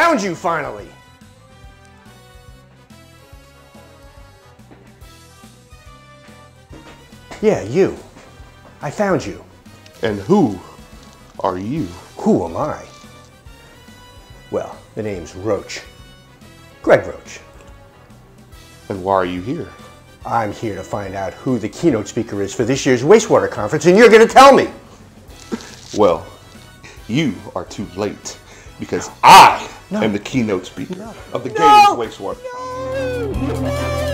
found you finally! Yeah, you. I found you. And who are you? Who am I? Well, the name's Roach. Greg Roach. And why are you here? I'm here to find out who the keynote speaker is for this year's wastewater conference, and you're going to tell me. Well, you are too late, because I am the keynote speaker of the Gainey wastewater. No.